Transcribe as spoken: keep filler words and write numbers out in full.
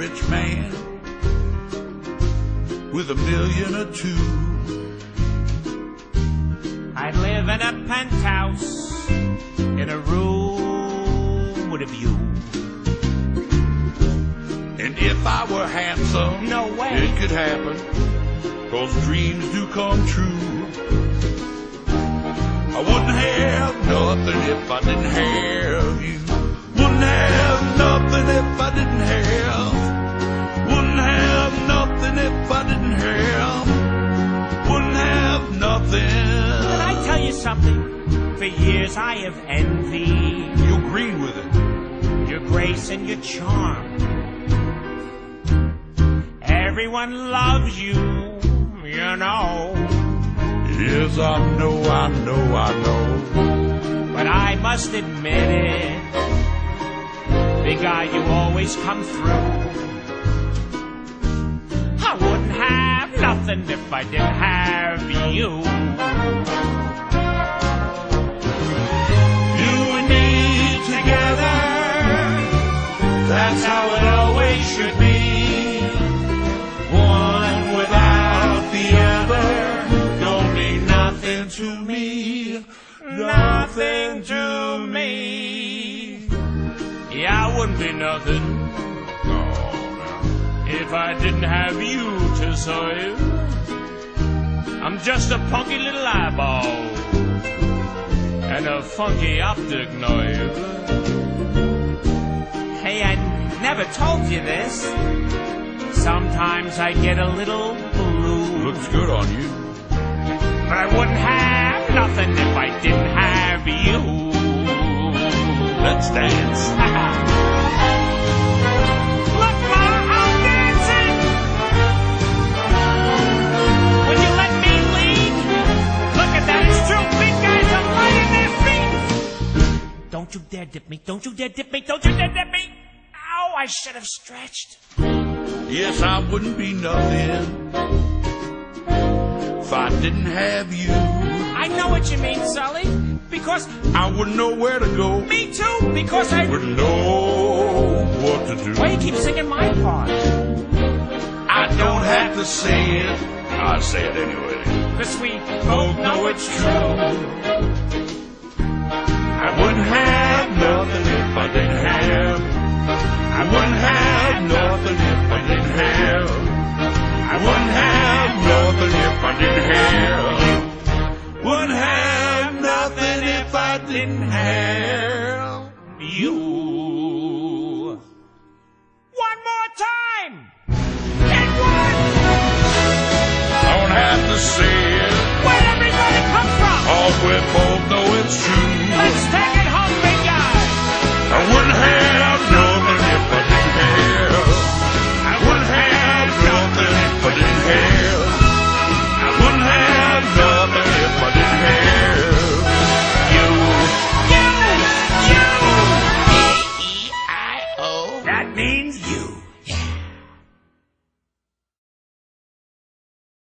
rich man with a million or two. I'd live in a penthouse in a room with a view. And if I were handsome, No way. it could happen, 'cause dreams do come true. I wouldn't have nothing if I didn't have you. Wouldn't have nothing if I didn't have. Wouldn't have nothing if I didn't have. Wouldn't have nothing. Can I tell you something? For years I have envied You agreed with it. your grace and your charm. Everyone loves you, you know. Yes, I know, I know, I know. But I must admit it, big guy, you always come through. I wouldn't have nothing if I didn't have you. You and me together, that's how it always should be. One without the other don't mean nothing to me. Nothing to me. Yeah, I wouldn't be nothing if I didn't have you to serve. I'm just a punky little eyeball and a funky optic nerve. Hey, I never told you this. Sometimes I get a little blue. Looks good on you. But I wouldn't have nothing if I didn't have you. Let's dance. Look, Ma, I'm dancing. Will you let me lead? Look at that, it's true. Big guys are lighting their feet. Don't you dare dip me. Don't you dare dip me. Don't you dare dip me. Ow, I should have stretched. Yes, I wouldn't be nothing if I didn't have you. I know what you mean, Sully. Because I wouldn't know where to go. me too. Because I Wouldn't know what to do. Why you keep singing my part? I don't have to say it. I'll say it anyway. Cause we both know it's true. I wouldn't have nothing if I didn't have. I wouldn't have nothing if I didn't have. I wouldn't have nothing if I didn't have. Wouldn't have nothing if I didn't have You. One more time. And one. Don't have to say it. Where'd everybody come from? All we both know it's true. Let's take